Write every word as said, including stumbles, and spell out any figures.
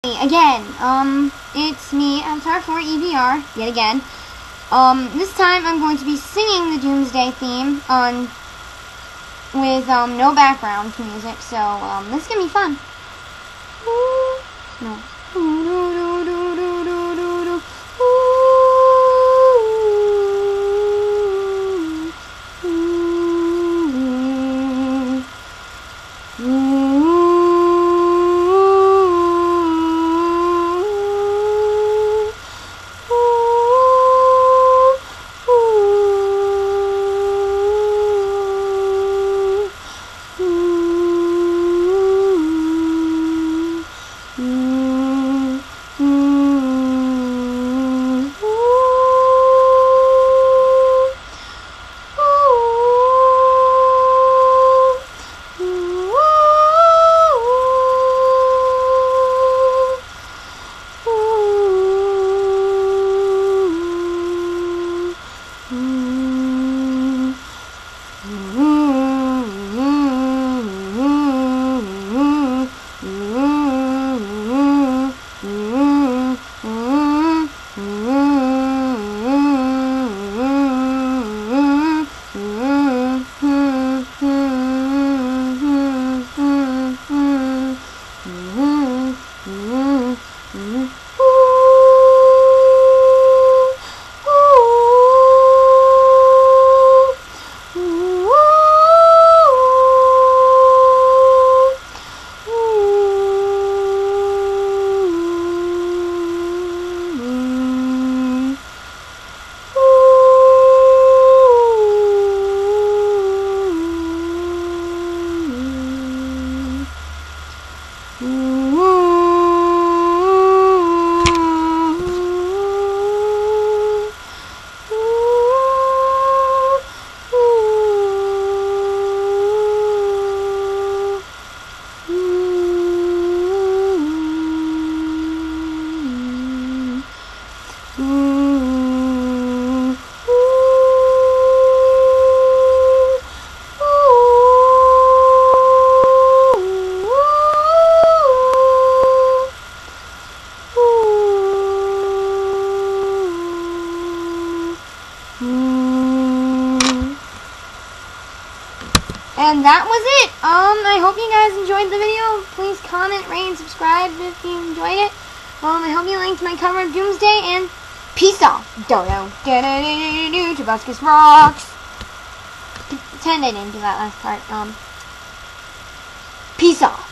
Again, um, it's me, Avatar four E V R, yet again. Um, this time I'm going to be singing the Doomsday theme on, with, um, no background music, so, um, this is gonna be fun. No. And that was it. Um, I hope you guys enjoyed the video. Please comment, rate, and subscribe if you enjoyed it. Um, I hope you liked my cover of Doomsday, and peace off. Dodo. Tobuscus rocks. Pretend I didn't do that last part. Um, peace off.